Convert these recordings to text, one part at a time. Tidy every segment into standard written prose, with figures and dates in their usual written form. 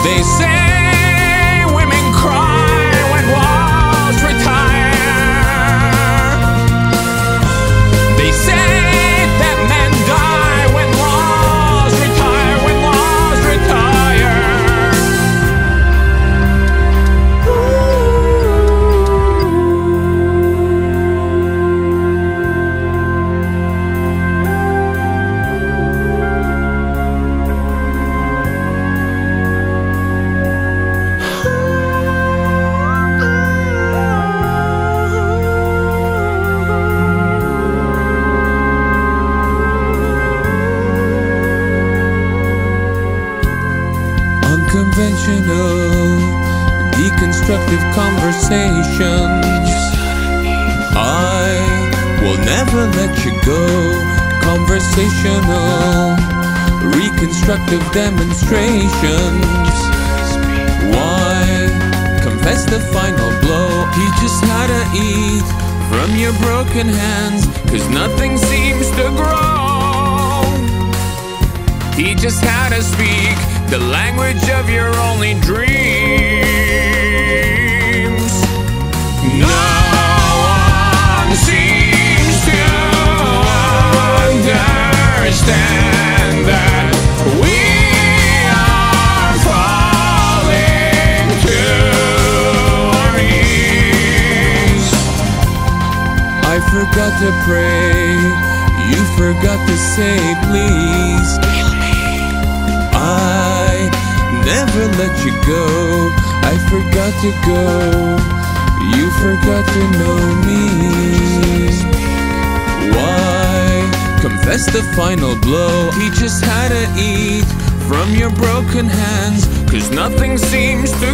They say women cry when walls retire. They say that men die when walls retire, when walls retire. Unconventional, deconstructive conversations. I will never let you go. Conversational, reconstructive demonstrations. Why confess the final blow? Teach us how to eat from your broken hands, 'cause nothing seems to grow. Teach us how to speak the language of your only dreams. No one seems to understand that we are falling to our knees. I forgot to pray, you forgot to say please. I never let you go, I forgot to go, you forgot to know me. Why confess the final blow? Teach us how to eat from your broken hands, 'cause nothing seems to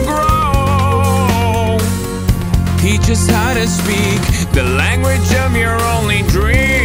grow. Teach us how to speak the language of your only dream.